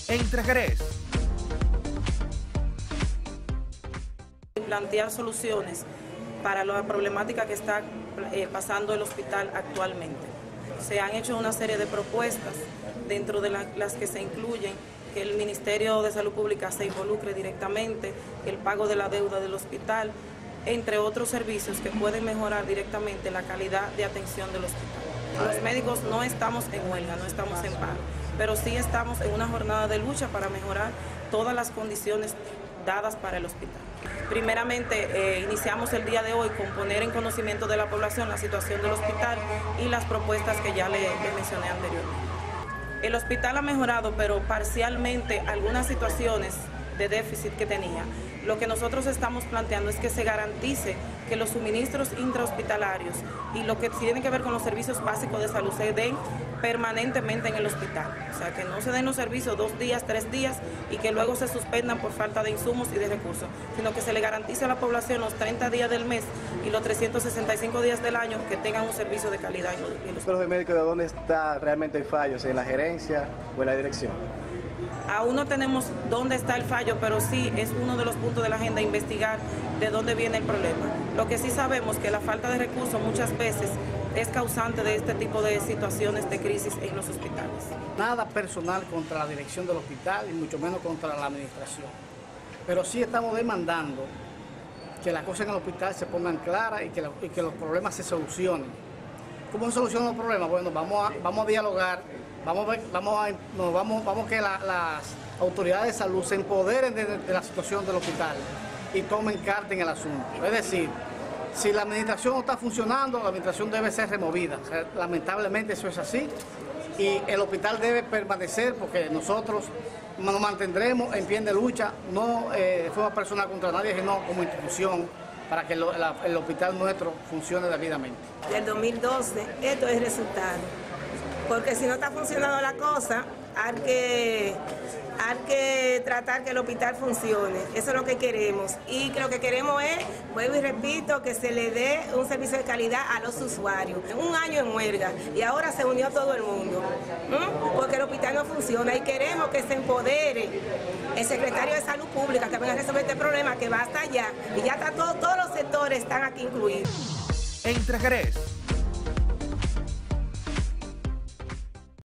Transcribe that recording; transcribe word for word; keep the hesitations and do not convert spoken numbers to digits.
Entre Jerez. Plantear soluciones para la problemática que está eh, pasando el hospital actualmente. Se han hecho una serie de propuestas, dentro de la, las que se incluyen que el Ministerio de Salud Pública se involucre directamente, el pago de la deuda del hospital, entre otros servicios que pueden mejorar directamente la calidad de atención del hospital. Los médicos no estamos en huelga, no estamos en paro, pero sí estamos en una jornada de lucha para mejorar todas las condiciones dadas para el hospital. Primeramente, eh, iniciamos el día de hoy con poner en conocimiento de la población la situación del hospital y las propuestas que ya le, le mencioné anteriormente. El hospital ha mejorado, pero parcialmente algunas situaciones de déficit que tenía. Lo que nosotros estamos planteando es que se garantice que los suministros intrahospitalarios y lo que tiene que ver con los servicios básicos de salud se den permanentemente en el hospital. O sea, que no se den los servicios dos días, tres días y que luego se suspendan por falta de insumos y de recursos, sino que se le garantice a la población los treinta días del mes y los trescientos sesenta y cinco días del año que tengan un servicio de calidad en el hospital. ¿Los médicos de dónde está realmente el fallo? ¿En la gerencia o en la dirección? Aún no tenemos dónde está el fallo, pero sí es uno de los puntos de la agenda investigar de dónde viene el problema. Lo que sí sabemos que la falta de recursos muchas veces es causante de este tipo de situaciones de crisis en los hospitales. Nada personal contra la dirección del hospital y mucho menos contra la administración. Pero sí estamos demandando que las cosas en el hospital se pongan claras y que, la, y que los problemas se solucionen. ¿Cómo se solucionan los problemas? Bueno, vamos a, vamos a dialogar. Vamos a ver, vamos a, no, vamos, vamos que la, las autoridades de salud se empoderen de, de la situación del hospital y tomen carta en el asunto. Es decir, si la administración no está funcionando, la administración debe ser removida. O sea, lamentablemente eso es así y el hospital debe permanecer porque nosotros nos mantendremos en pie de lucha, no eh, de forma personal contra nadie, sino como institución, para que lo, la, el hospital nuestro funcione debidamente. Del dos mil doce, esto es el resultado. Porque si no está funcionando la cosa, hay que, hay que tratar que el hospital funcione. Eso es lo que queremos. Y lo que queremos es, vuelvo y repito, que se le dé un servicio de calidad a los usuarios. Un año en huelga y ahora se unió todo el mundo. ¿Mm? Porque el hospital no funciona y queremos que se empodere el secretario de Salud Pública que venga a resolver este problema, que va hasta allá. Y ya está todo, todos los sectores están aquí incluidos. Entre Jerez.